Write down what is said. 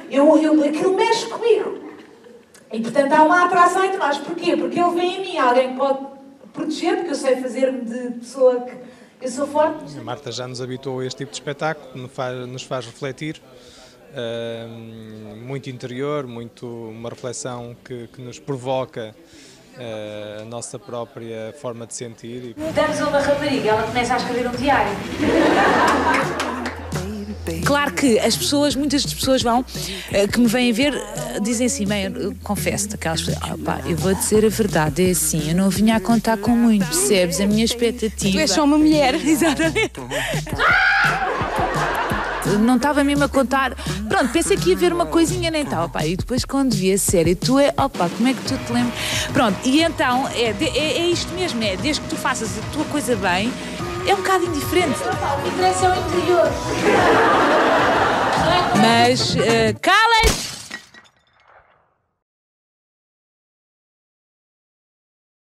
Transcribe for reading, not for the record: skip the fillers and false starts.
Aquilo mexe comigo. E, portanto, há uma atração entre nós. Porquê? Porque ele vê em mim alguém que pode proteger, porque eu sei fazer-me de pessoa que eu sou forte. A Marta já nos habituou a este tipo de espetáculo, nos faz refletir. Muito interior, uma reflexão que nos provoca a nossa própria forma de sentir. Damos a uma rapariga, ela começa a escrever um diário. Claro que muitas das pessoas que me vêm ver, dizem assim, mãe, eu confesso-te, aquelas pessoas, eu vou dizer a verdade, é assim, eu não vinha a contar com muito, percebes? A minha expectativa... Tu és só uma mulher. Exatamente. Não estava mesmo a contar, pronto, pensei que ia ver uma coisinha nem tal, e depois quando vi a série, como é que tu te lembras? Pronto, e então, é isto mesmo, desde que tu faças a tua coisa bem, é um bocado indiferente. O que interessa é o interior. Mas, cala!